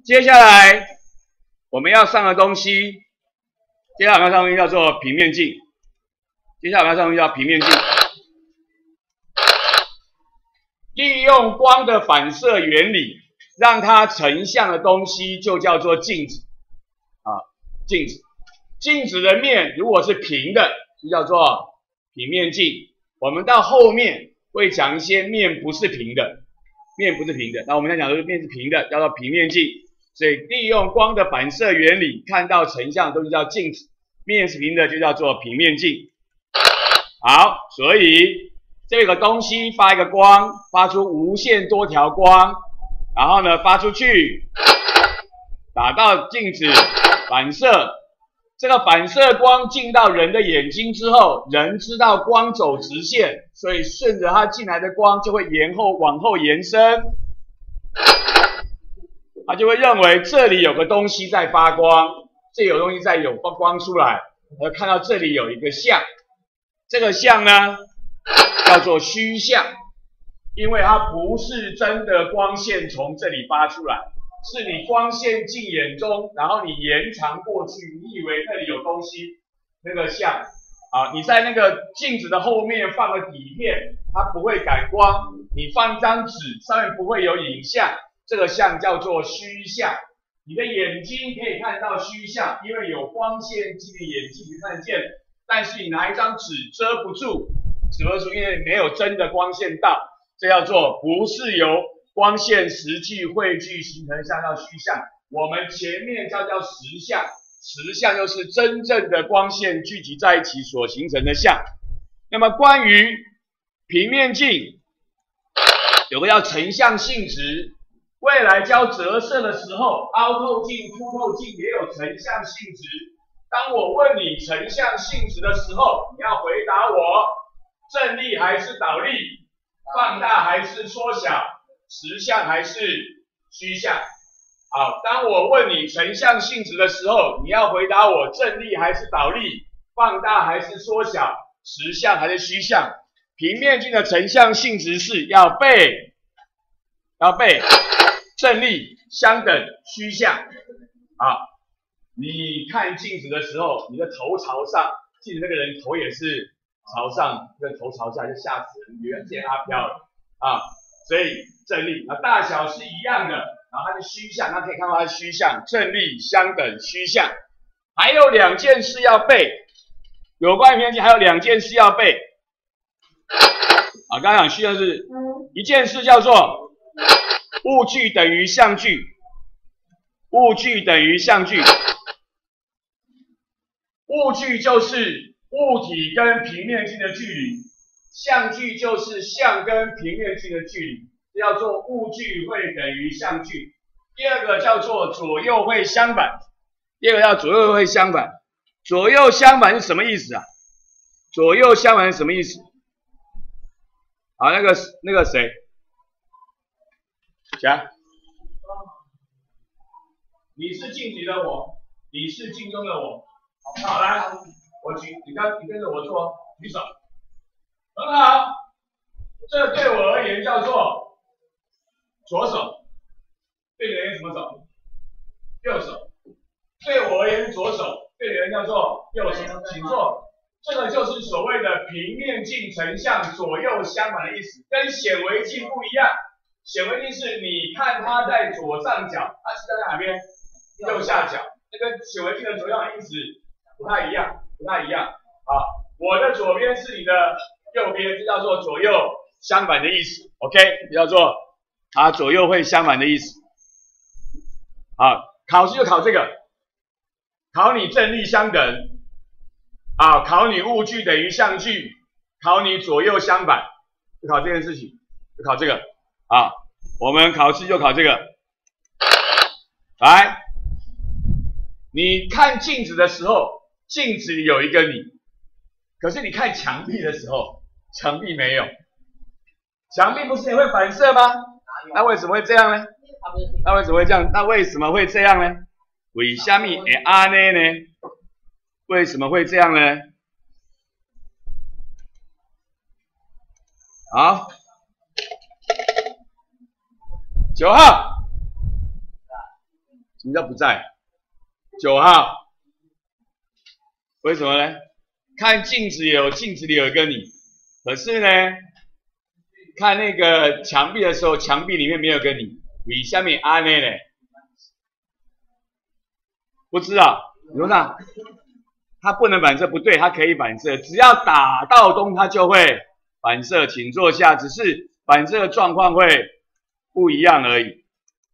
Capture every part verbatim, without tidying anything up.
接下来我们要上的东西，接下来我们要上的东西叫做平面镜。接下来我们要上的东西叫平面镜。利用光的反射原理，让它成像的东西就叫做镜子啊，镜子。镜子的面如果是平的，就叫做平面镜。我们到后面会讲一些面不是平的，面不是平的。那我们现在讲的面是平的，叫做平面镜。所以利用光的反射原理，看到成像的东西叫镜子，面是平的就叫做平面镜。好，所以这个东西发一个光，发出无限多条光，然后呢发出去，打到镜子反射。这个反射光进到人的眼睛之后，人知道光走直线，所以顺着它进来的光就会延后往后延伸，他就会认为这里有个东西在发光，这有东西在有发光出来，而看到这里有一个像，这个像呢叫做虚像，因为它不是真的光线从这里发出来。是你光线进眼中，然后你延长过去，你以为那里有东西，那个像啊，你在那个镜子的后面放个底片，它不会感光，你放一张纸，上面不会有影像，这个像叫做虚像。你的眼睛可以看到虚像，因为有光线进你眼睛看见，但是你拿一张纸遮不住，遮不住，因为没有真的光线到，这叫做不是由光线实际汇聚形成像叫虚像，我们前面叫叫实像，实像就是真正的光线聚集在一起所形成的像。那么关于平面镜，有个叫成像性质，未来教折射的时候，凹透镜、凸透镜也有成像性质。当我问你成像性质的时候，你要回答我正力还是倒力，放大还是缩小，实像还是虚像？好，当我问你成像性质的时候，你要回答我正力还是倒力，放大还是缩小，实像还是虚像？平面镜的成像性质是要被要被正力相等虚像。啊，你看镜子的时候，你的头朝上，镜子那个人头也是朝上，跟头朝下就吓死人，原见阿飘了啊。所以正力啊大小是一样的，然后它是虚像，它可以看到它是虚像，正力相等虚像。还有两件事要背，有关平面镜还有两件事要背。啊，刚刚讲虚像是一件事叫做物距等于相距，物距等于相距，物距就是物体跟平面镜的距离。相距就是相跟平面镜的距离，这叫做物距会等于相距。第二个叫做左右会相反，第二个叫左右会相反。左右相反是什么意思啊？左右相反是什么意思？好，那个那个谁，讲，你是镜里的我，你是镜中的我。好，来，我举，你跟你跟着我做，举手。很好，这对我而言叫做左手，对你而言什么手？右手。对我而言左手，对你而言叫做右手。请坐。这个就是所谓的平面镜成像左右相反的意思，跟显微镜不一样。显微镜是你看它在左上角，它是在哪边？右下角。这跟显微镜的左右意思不太一样，不太一样啊。我的左边是你的右边，这叫做左右相反的意思 ，OK， 叫做啊左右会相反的意思。好，考试就考这个，考你正力相等，啊，考你物距等于相距，考你左右相反，就考这件事情，就考这个。啊，我们考试就考这个。来，你看镜子的时候，镜子里有一个你。可是你看墙壁的时候，墙壁没有，墙壁不是也会反射吗？那为什么会这样呢？那为什么会这样？那为什么会这样呢？为什么会安呢呢？为什么会这样呢？好，九号， 什么叫不在？九号，为什么呢？看镜子有镜子里有一个你，可是呢，看那个墙壁的时候，墙壁里面没有个你，为什么安呢？不知道，你说那它不能反射，不对，它可以反射，只要打到东，它就会反射。请坐下，只是反射的状况会不一样而已。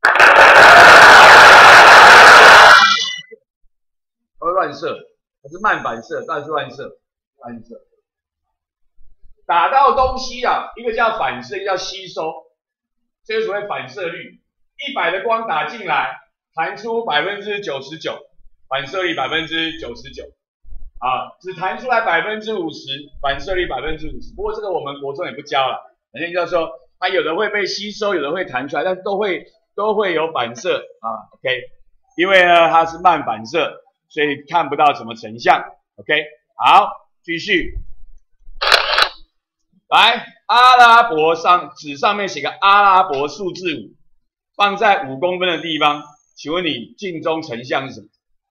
会乱射，还是慢反射？当然是乱射，乱射。打到东西啊，一个叫反射，一个叫吸收，这个所谓反射率。一百的光打进来，弹出百分之九十九，反射率百分之九十九。啊，只弹出来百分之五十，反射率百分之五十。不过这个我们国中也不教了，反正就是说，它有的会被吸收，有的会弹出来，但都会都会有反射啊。OK， 因为呢它是慢反射，所以看不到怎么成像。OK， 好，继续。来，阿拉伯上纸上面写个阿拉伯数字五，放在五公分的地方，请问你镜中成像是什么？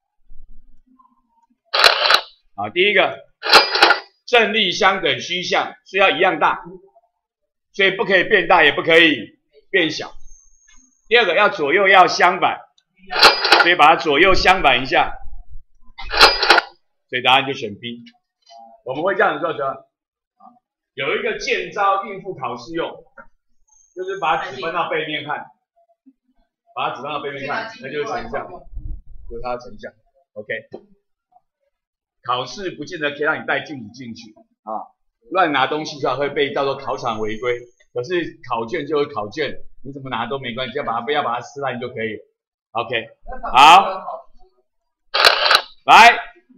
好，第一个正立相等虚像，所以要一样大，所以不可以变大，也不可以变小。第二个要左右要相反，所以把它左右相反一下，所以答案就选 B。我们会这样子做的，有一个见招应付考试用，就是把纸翻到背面看，把它纸翻到背面看，那就是成像，就是它的成像。OK。考试不见得可以让你带镜子进去啊，乱拿东西出来会被叫做考场违规。可是考卷就是考卷，你怎么拿都没关系，要把它不要把它撕烂就可以了。OK， 好，来，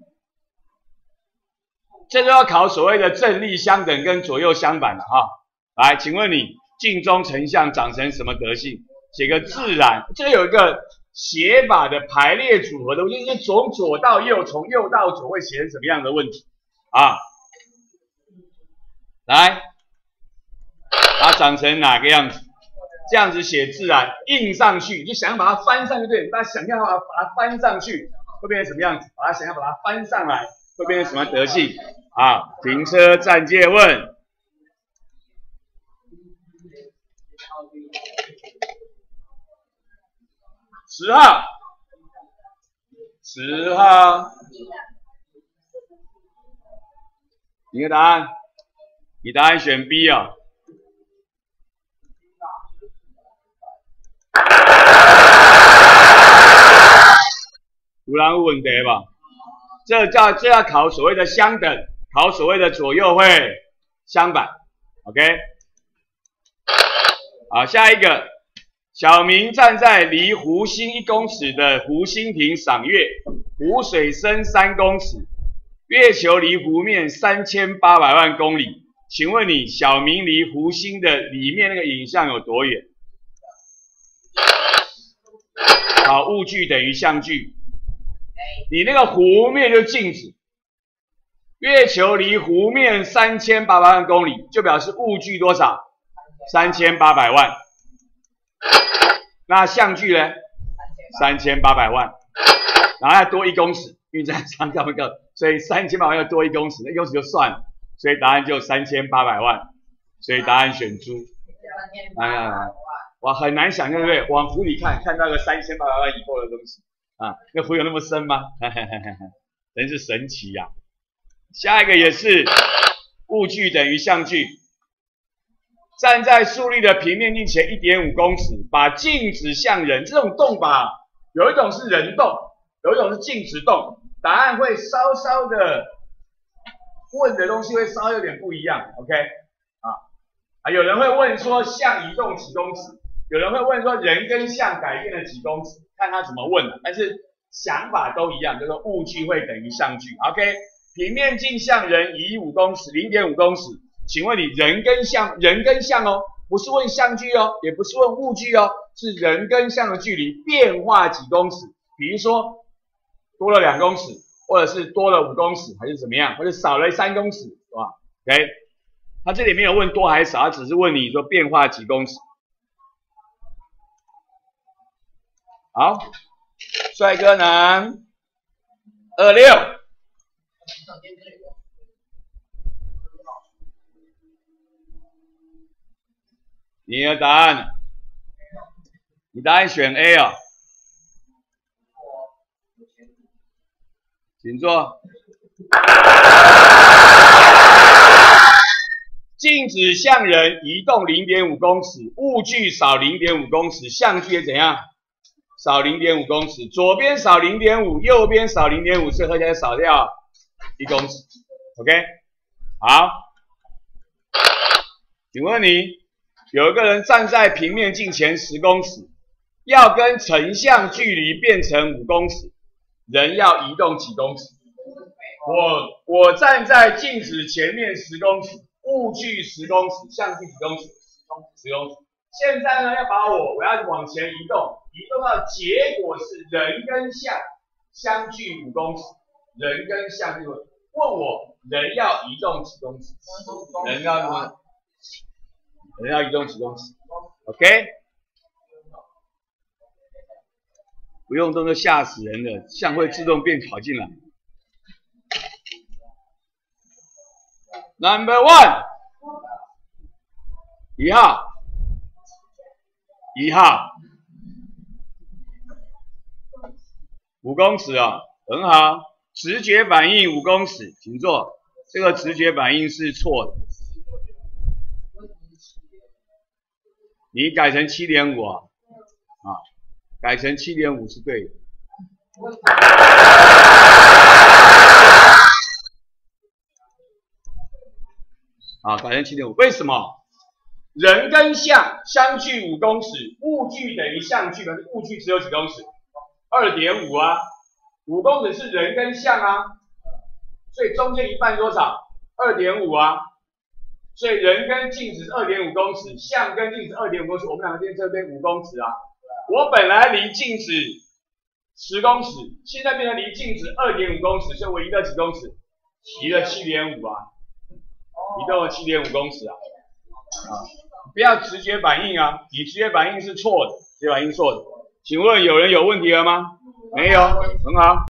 这就要考所谓的正立相等跟左右相反了哈。来，请问你镜中成像长成什么德性？写个自然，这有一个写法的排列组合的问题，就是从左到右，从右到左会写成什么样的问题啊？来，它长成哪个样子？这样子写自然，印上去，就想要把它翻上去，对，大家想要把它把它翻上去，会变成什么样子？把它想要把它翻上来，会变成什么德性？啊，停车暂借问。十号，十号，你的答案，你答案选 B 哦。有人有问题吧？这叫这要考所谓的相等，考所谓的左右会相反。OK， 好，下一个。小明站在离湖心一公尺的湖心亭赏月，湖水深三公尺，月球离湖面三千八百万公里。请问你小明离湖心的里面那个影像有多远？好，物距等于相距。你那个湖面就是镜子，月球离湖面三千八百万公里，就表示物距多少？三千八百万。那相距呢？三千八百万，然后要多一公尺，因为这样上高一个，所以三千八百万要多一公尺，那一公尺就算了，所以答案就三千八百万，所以答案选猪。哎呀，哇，很难想象，对不对？往湖里看，看到个三千八百万以后的东西啊，那湖有那么深吗？真是神奇呀、啊！下一个也是物距等于相距。站在竖立的平面镜前 一点五公尺，把镜子向人，这种动法有一种是人动，有一种是镜子动，答案会稍稍的问的东西会稍有点不一样 ，OK 啊啊，有人会问说像移动几公尺，有人会问说人跟像改变了几公尺，看他怎么问了，但是想法都一样，就是说物距会等于相距 ，OK， 平面镜向人移五公尺 ，零点五公尺。请问你人跟像，人跟像哦，不是问相距哦，也不是问物距哦，是人跟像的距离变化几公尺？比如说多了两公尺，或者是多了五公尺，还是怎么样，或者少了三公尺，是吧 ？OK， 他这里没有问多还是少，他只是问你说变化几公尺。好， 帅哥男二六。你的答案，你答案选 A 啊、哦，请坐。静止向人移动 零点五 公尺，物距少 零点五 公尺，相距怎样？少 零点五 公尺，左边少 零点五， 右边少 零点五， 所以合起来少掉一公尺。OK， 好，请问你有一个人站在平面镜前十公尺，要跟成像距离变成五公尺，人要移动几公尺？我我站在镜子前面十公尺，物距十公尺，相距几公尺？十公尺。现在呢，要把我我要往前移动，移动到结果是人跟像相距五公尺，人跟像这个，问我人要移动几公尺？人要什么？人要移动几公尺 ？OK， 不用动就吓死人了，像会自动变跑进来。Number one， 一号，一号，五公尺啊，很好。直觉反应五公尺，请坐。这个直觉反应是错的，你改成 七点五 啊，啊，改成 七点五 是对的。啊，改成 七点五， 为什么？人跟像相距五公尺，物距等于相距，可是物距只有几公尺？ 二点五 啊，五公尺是人跟像啊，所以中间一半多少？ 二点五 啊，所以人跟镜子是 二点五 公尺，像跟镜子 二点五 公尺，我们两个变这边五公尺啊。我本来离镜子十公尺，现在变成离镜子 二点五 公尺，所以我移了几公尺？移了 七点五 啊。移动了 七点五 公尺啊，啊，不要直觉反应啊，你直觉反应是错的，直觉反应错的。请问有人有问题了吗？没有，很好。